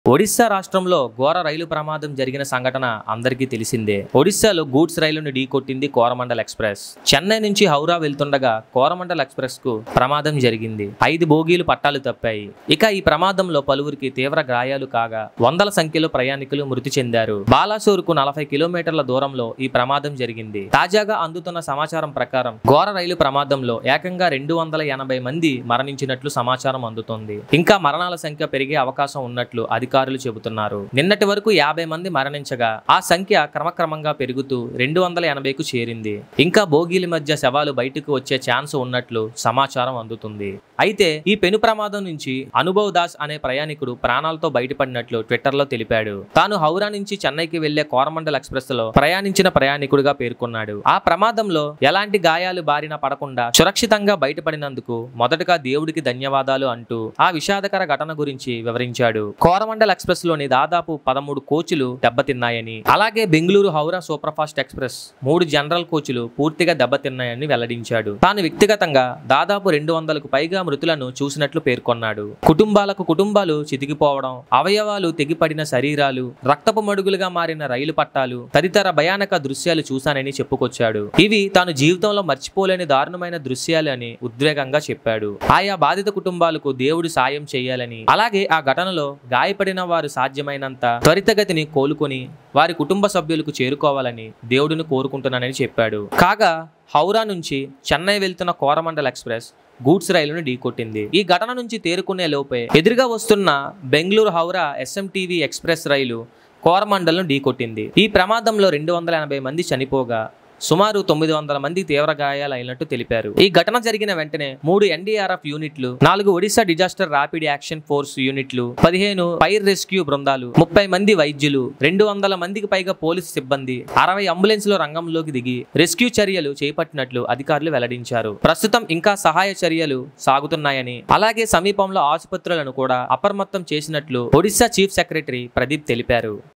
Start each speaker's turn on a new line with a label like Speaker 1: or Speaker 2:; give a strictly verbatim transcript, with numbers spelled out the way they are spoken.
Speaker 1: ఒడిశా రాష్ట్రంలో ఘోర రైలు ప్రమాదం జరిగిన సంఘటన అందరికీ తెలిసిందే. ఒడిశాలో గూడ్స్ రైలును ఢీకొట్టింది కోరమండల్ ఎక్స్ప్రెస్. చెన్నై నుంచి హౌరా వెళ్తుండగా కోరమండల్ ఎక్స్ప్రెస్ కు ప్రమాదం జరిగింది. ఐదు బోగీలు పట్టాలు తప్పాయి. ఇక ఈ ప్రమాదంలో పలువురికి తీవ్ర గాయాలు కాగా వందల సంఖ్యలో ప్రయాణికులు మృతి చెందారు. బాలాసోరుకు నలభై కిలోమీటర్ల దూరంలో ఈ ప్రమాదం జరిగింది. తాజాగా అందుతున్న సమాచారం ప్రకారం ఘోర రైలు ప్రమాదంలో ఏకంగా రెండు వందల ఎనభై మంది మరణించినట్లు సమాచారం అందుతోంది. ఇంకా మరణాల సంఖ్య పెరిగే అవకాశం ఉన్నట్లు అధికారులు చెబుతున్నారు. నిన్నటి వరకు యాభై మంది మరణించగా ఆ సంఖ్య క్రమక్రమంగా పెరుగుతూ రెండు వందల ఎనభైకు చేరింది. ఇంకా బోగీల మధ్య శవాలు బయటకు వచ్చే ఛాన్స్ ఉన్నట్లు సమాచారం అందుతుంది. అయితే ఈ పెను ప్రమాదం నుంచి అనుభవ్ దాస్ అనే ప్రయాణికుడు ప్రాణాలతో బయటపడినట్లు ట్విట్టర్ లో తెలిపాడు. తాను హౌరా నుంచి చెన్నైకి వెళ్లే కోరమండల్ ఎక్స్ప్రెస్ లో ప్రయాణించిన ప్రయాణికుడిగా పేర్కొన్నాడు. ఆ ప్రమాదంలో ఎలాంటి గాయాలు బారిన పడకుండా సురక్షితంగా బయటపడినందుకు మొదటగా దేవుడికి ధన్యవాదాలు అంటూ ఆ విషాదకర ఘటన గురించి వివరించాడు. కోరమండల్ ఎక్స్ప్రెస్ లోని దాదాపు పదమూడు కోచ్లు దెబ్బతిన్నాయని, అలాగే Bengaluru Howrah super fast express మూడు జనరల్ కోచ్లు పూర్తిగా దెబ్బతిన్నాయని వెల్లడించాడు. తాను వ్యక్తిగతంగా దాదాపు రెండు వందలకు పైగా మృతులను చూసినట్లు పేర్కొన్నాడు. కుటుంబాలకు కుటుంబాలు చితికిపోవడం, అవయవాలు తెగిపడిన శరీరాలు, రక్తపు మడుగులుగా మారిన రైలు పట్టాలు తదితర భయానక దృశ్యాలు చూశానని చెప్పుకొచ్చాడు. ఇవి తాను జీవితంలో మర్చిపోలేని దారుణమైన దృశ్యాలు అని ఉద్వేగంగా చెప్పాడు. ఆయా బాధిత కుటుంబాలకు దేవుడు సాయం చేయాలని, అలాగే ఆ ఘటనలో గాయపడిన వారు సాధ్యమైనంత త్వరితగతిని కోలుకొని వారి కుటుంబ సభ్యులకు చేరుకోవాలని దేవుడిని కోరుకుంటున్నానని చెప్పాడు. కాగా హౌరా నుంచి చెన్నై వెళ్తున్న కోరమండల్ ఎక్స్ప్రెస్ గూడ్స్ రైలును ఢీకొట్టింది. ఈ ఘటన నుంచి తేరుకునే లోపే ఎదురుగా వస్తున్న బెంగళూరు హౌరా ఎస్ఎంటీవీ ఎక్స్ప్రెస్ రైలు కోరమండల్ను ఢీకొట్టింది. ఈ ప్రమాదంలో రెండు వందల ఎనభై మంది చనిపోగా సుమారు తొమ్మిది వందల మంది తీవ్ర గాయాలైనట్టు తెలిపారు. ఈ ఘటన జరిగిన వెంటనే మూడు ఎన్డీఆర్ఎఫ్ యూనిట్లు, నాలుగు Odisha disaster rapid action force యూనిట్లు, పదిహేను ఫైర్ రెస్క్యూ బృందాలు, ముప్పై మంది వైద్యులు, రెండు వందల మందికి పైగా పోలీసు సిబ్బంది, అరవై అంబులెన్స్లు రంగంలోకి దిగి రెస్క్యూ చర్యలు చేపట్టినట్లు అధికారులు వెల్లడించారు. ప్రస్తుతం ఇంకా సహాయ చర్యలు సాగుతున్నాయని, అలాగే సమీపంలో ఆసుపత్రులను కూడా అప్రమత్తం చేసినట్లు ఒడిశా చీఫ్ సెక్రటరీ ప్రదీప్ తెలిపారు.